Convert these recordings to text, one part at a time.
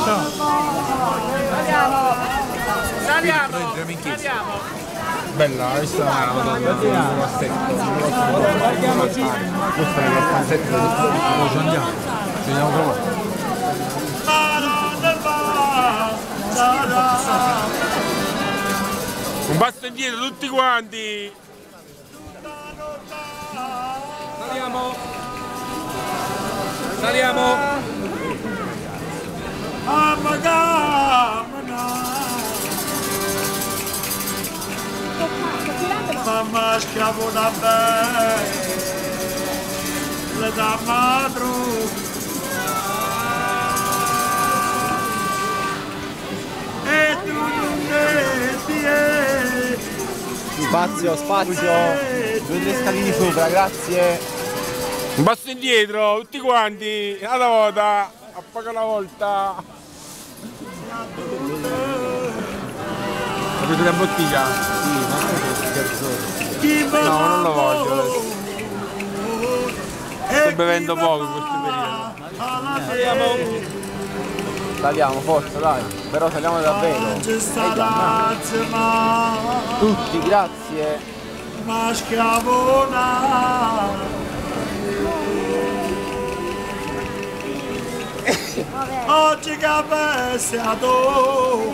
Saliamo. Bella, questa è una assetto. Questa è la stanzetta dove ci andiamo. Ci andiamo proprio. Un passo indietro tutti quanti. Saliamo. Mamma schiavo da me, le da madro. E tu non Spazio, 2-3 scalini sopra, grazie. Un passo indietro, tutti quanti, una volta, a poco alla volta. Avete una bottiglia? Sì, ma no, non lo voglio adesso. Sto bevendo poco in questo periodo. Saliamo, forza, dai. Però saliamo davvero. Tutti, grazie. Ma schiavona. Oggi che bestiato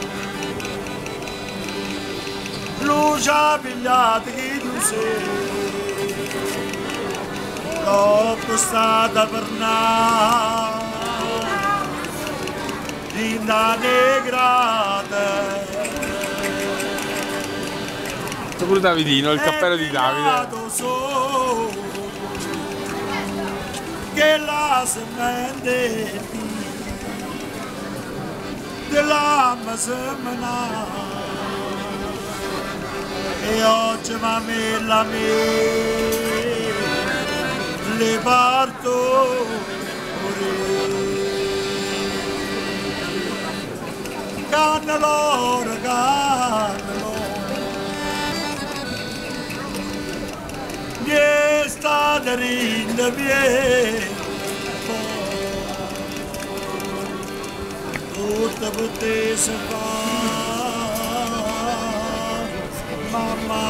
luce pigliata che tu sei l'ho stata per nare in da negrata C'è pure Davidino, il cappello di Davide. Che la semente della semana e oggi mamma le parto canneloro che sta dentro via tutta potesse fare mamma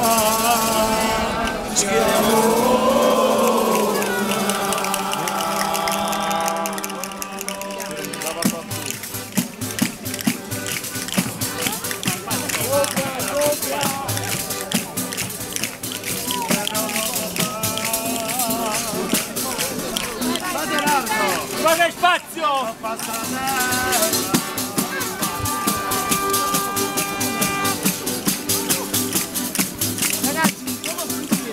Guarda il spazio! Ragazzi, come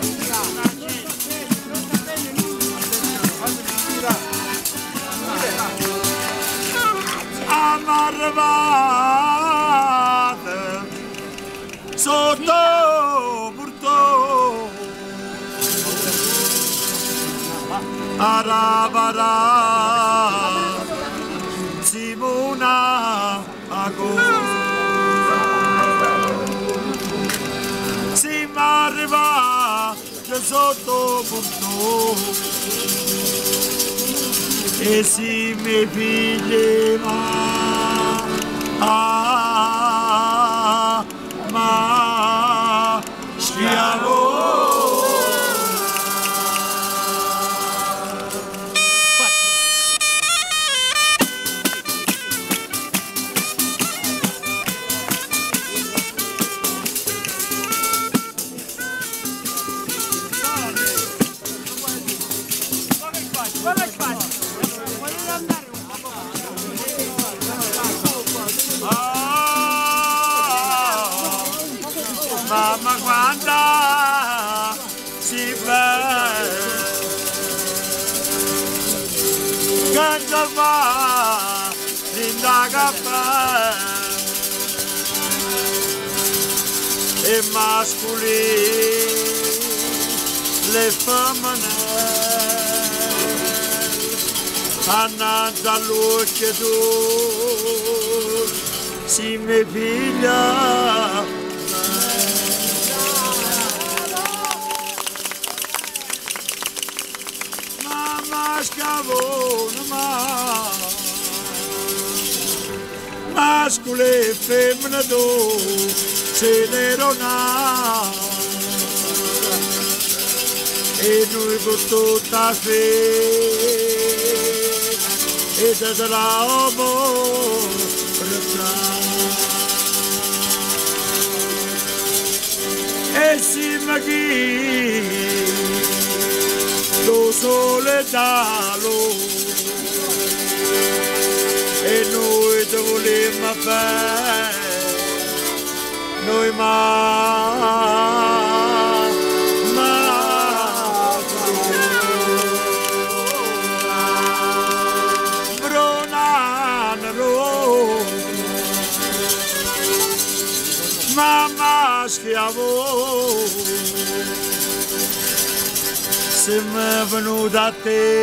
arrivate sotto portone Arabara Simona Ago si m'arriva sotto portone e si mi figli ma schiavo mamma quanta si vede che già fa in caffè e mascoli le femmine annanzi a luce tu si mi figlia Scavone, ma mascolo e femmina tu se ne rona e noi con tutta fede e te sarà amore e si maghi lo sole dalo e noi te volevamo fare noi mamma schiavo se mi è venuta a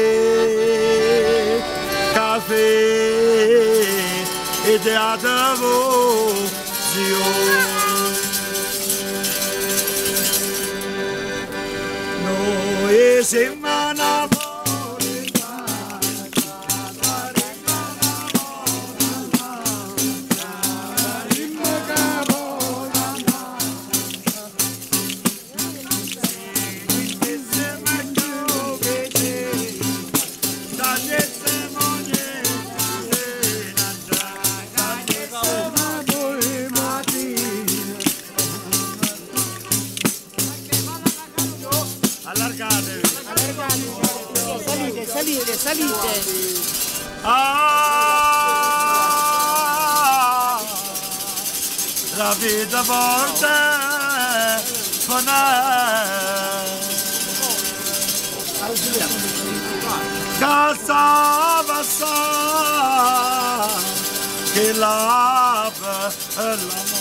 te caffè e teatro zio noi siamo salite. Ah, la vita forte casa passa che lava l'amore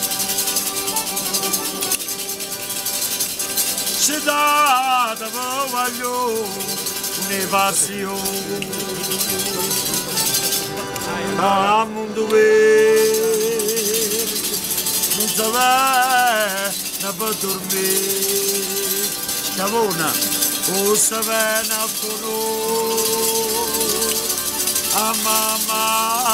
se da voglio un'evasione a mondo non sapeva ne può dormire scavona o sapeva ne a mamma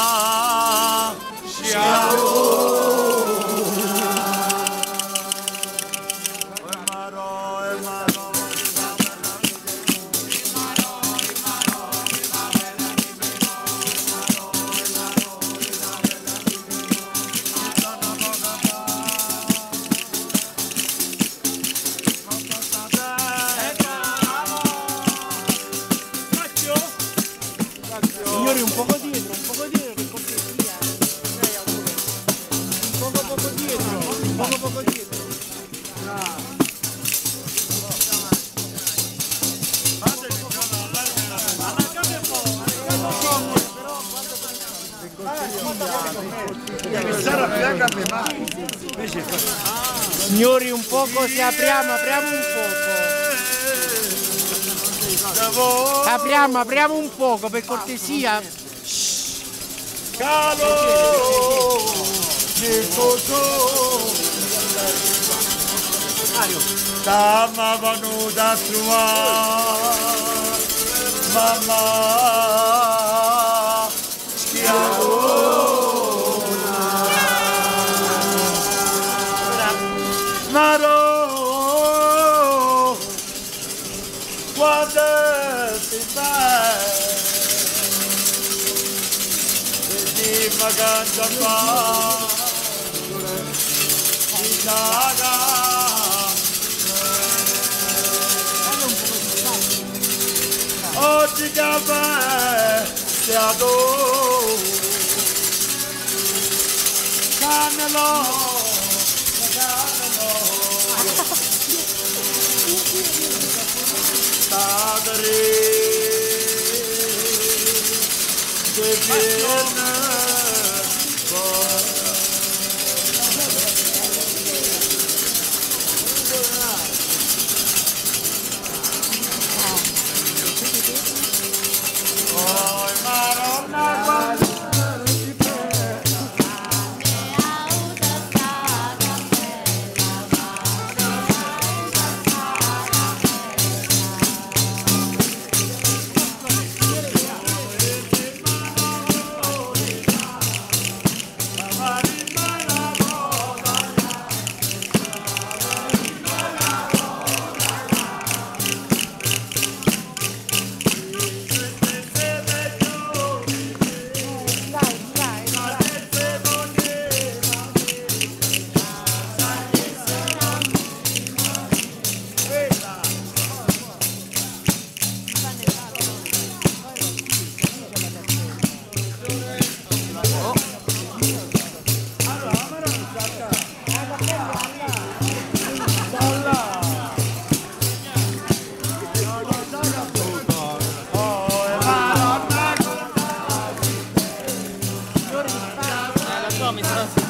Signori, un poco dietro per cortesia. Poco dietro, poco dietro. Signori, un poco se apriamo un poco. Apriamo un poco per cortesia. Calo nel coso Tama venuta a trovare mamma schiavona Maro quando si fa Maganda pa Isaga Oggi caffè Siado Cannelo Padre Che viene No, mi sta...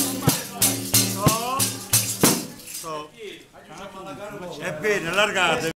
È bene, allargate.